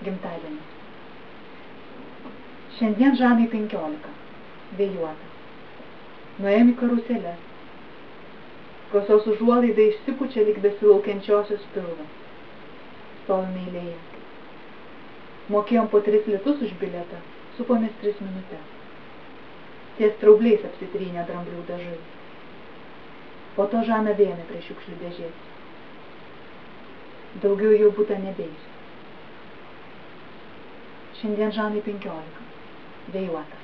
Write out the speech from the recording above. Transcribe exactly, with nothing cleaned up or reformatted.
Gimtadienis. Šiandien Žanai penkiolika. Vėjuota. Nuėjom į karuselės. Kasos užuolaida išsipučia lyg besilaukiančiosios pilvas. Stovime eilėje. Mokėjom po tris litus už bilietą, supomės tris minutės. Ties traubliais apsitrynė dramblių dažai. Po to Žana vėmė prie šiukšlių dėžės. Daugiau jau būta nebeisiu. Šiandien Žanai penkiolika. Vėjuota.